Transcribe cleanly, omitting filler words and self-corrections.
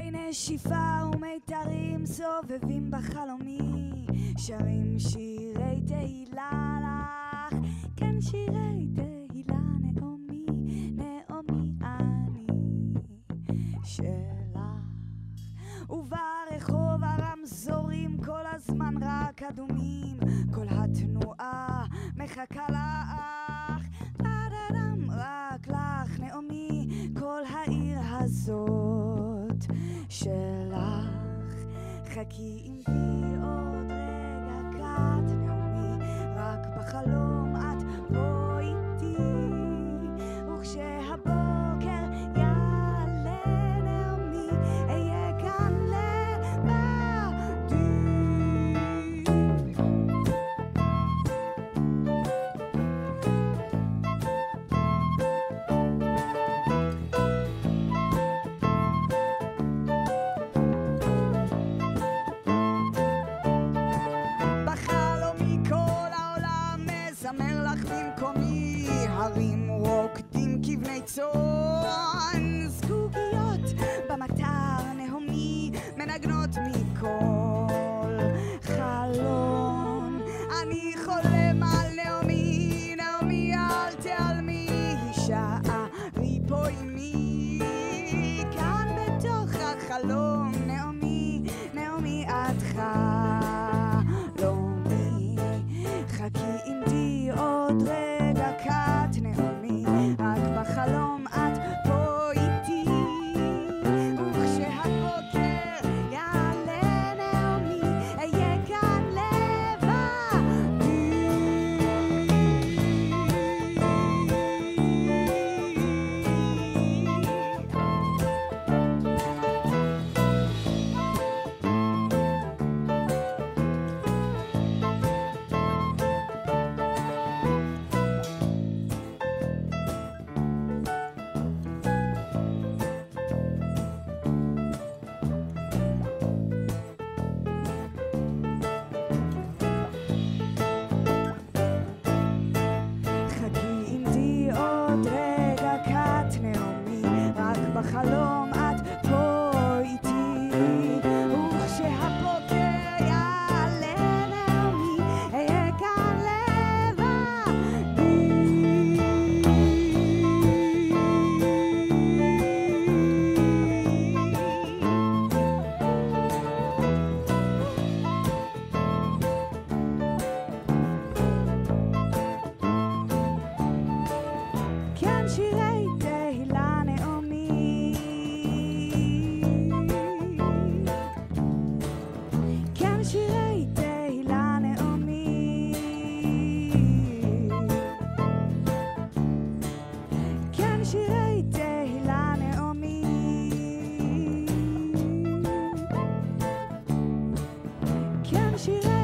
נשיפה ומיתרים סובבים בחלומי, שרים שירי תהילה לך, כן שירי תהילה נעמי, נעמי אני שלך. וברחוב הרמזורים כל הזמן רק אדומים, כל התנועה מחכה לך, רק לך נעמי, כל העיר הזאת שלך. חכי איתי עוד רגע קט נעמי, רק בחלום את פה איתי, וכשהבוקר יעלה נעמי, אהיה כאן לבדי. זמר לך במקומי, הרים רוקדים כבני צאן, זגוגיות במטר נהומי מנגנות מכל חלון. אני חולם על נעמי, נעמי אל תיעלמי, הישארי פה עימי, כאן בתוך החלום. נעמי, נעמי את חלומי, חכי איתי עוד רגע קט נעמי, רק בחלום את פה איתי, וכשהבוקר יעלה נעמי, אהיה כאן לבדי. בחלום את פה איתי, וכשהבוקר יעלה נעמי, אהיה כאן לבדי. כן שירי תהילה נעמי, כן שירי תהילה נעמי, כן שירי תהילה נעמי, כן שירי